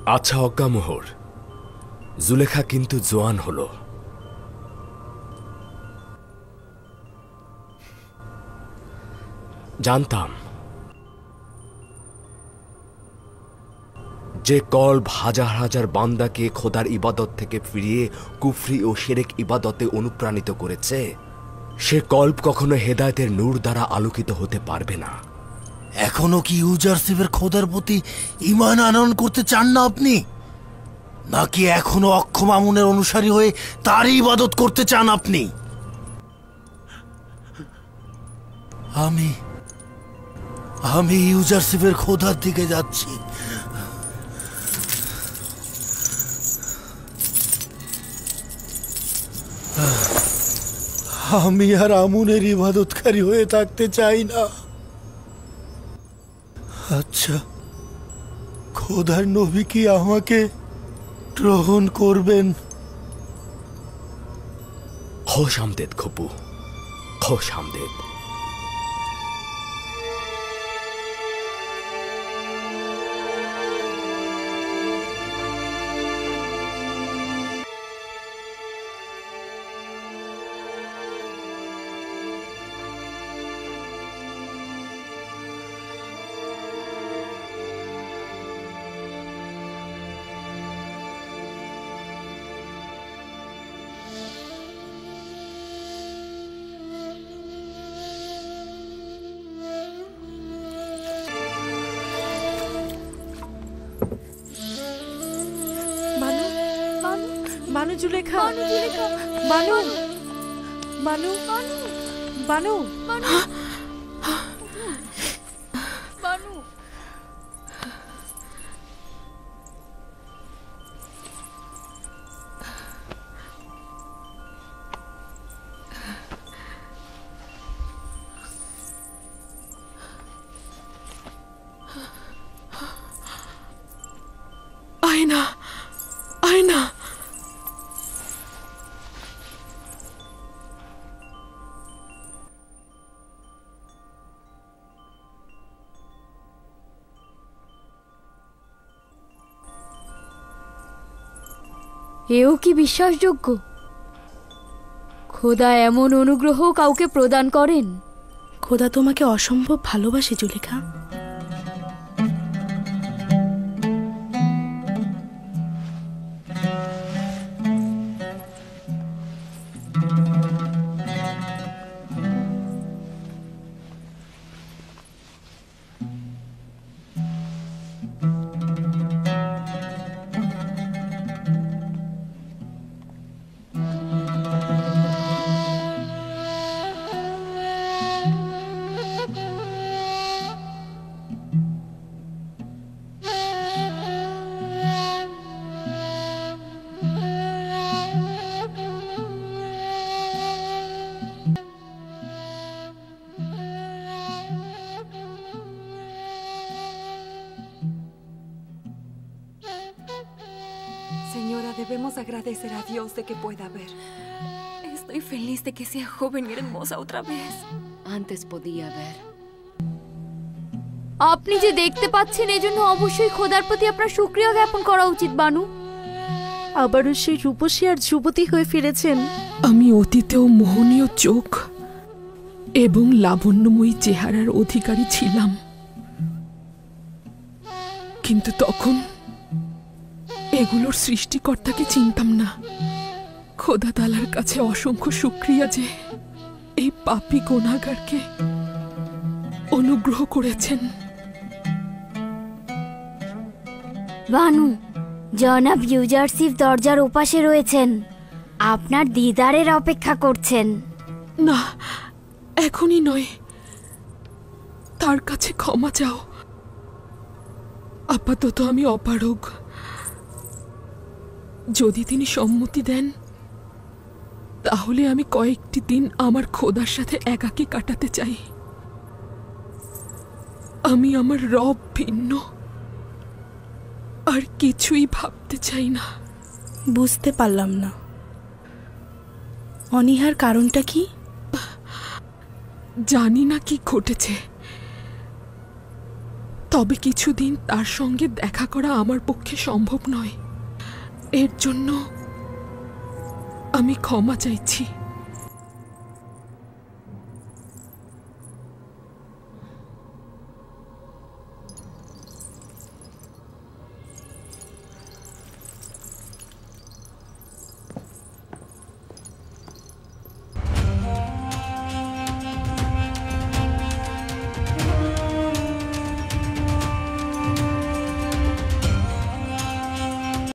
আচ্ছা অজ্ঞামোহর, জুলেখা কিন্তু জোয়ান হলো। জানতাম যে কল্ব হাজার হাজার বান্দাকে খোদার ইবাদত থেকে ফিরিয়ে কুফরি ও শিরক ইবাদতে অনুপ্রাণিত করেছে, সে কল্ব কখনো হেদায়েতের নূর দ্বারা আলোকিত হতে পারবে না। এখনো কি ইউজারশিপের খোদার প্রতি ঈমান আনয়ন করতে চান না আপনি, নাকি এখনো অক্ষম আমুনের অনুসারী হয়ে তারই ইবাদত করতে চান আপনি? আমি ইউজারশিপের খোদার দিকে যাচ্ছি। আমি আর আমুনের ইবাদতকারী হয়ে থাকতে চাই না। আচ্ছা, খোদার নবী কি আমাকে গ্রহণ করবেন? খোশ আমদেদ খপু, খোশ আমদেদ। বানু, জুলেখা, বানু, বানু, বানু, বানু। আয়না, আয়না। এও কি বিশ্বাসযোগ্য? খোদা এমন অনুগ্রহ কাউকে প্রদান করেন? খোদা তোমাকে অসম্ভব ভালোবাসে Zulekha. Señora, debemos agradecer a Dios de que pueda ver. Estoy feliz de que sea joven y hermosa otra vez. Antes podía ver. আপনি যে দেখতে পাচ্ছেন এজন্য অবশ্যই খোদার প্রতি আপনার শুকরিয়া জ্ঞাপন করা উচিত বানু। আবারও সেই রূপসী আর যুবতী হয়ে ফিরেছেন। আমি অতীতেও মোহনীয় চোখ এবং লাবণ্যময়ী চেহারার অধিকারী ছিলাম, কিন্তু তখন এগুলোর সৃষ্টিকর্তাকে চিনতাম না। খোদা তাআলার কাছে অসংখ্য শুকরিয়া যে এই পাপী গুনাহগারকে অনুগ্রহ করেছেন। বানু, জনাব ইউজারশিপ দরজার ওপাশে রয়েছেন, আপনার দিদারের অপেক্ষা করছেন। না, এখনই নয়, তার কাছে ক্ষমা চাও। আপাতত আমি অপারগ। যদি তিনি সম্মতি দেন তাহলে আমি কয়েকটি দিন আমার খোদার সাথে একাকী কাটাতে চাই। আমি আমার রব ভিন্ন, আর কিছুই ভাবতে চাই না। বুঝতে পারলাম না, অনীহার কারণটা কি? জানি না কি ঘটেছে, তবে কিছুদিন তার সঙ্গে দেখা করা আমার পক্ষে সম্ভব নয়। এর জন্য আমি ক্ষমা চাইছি।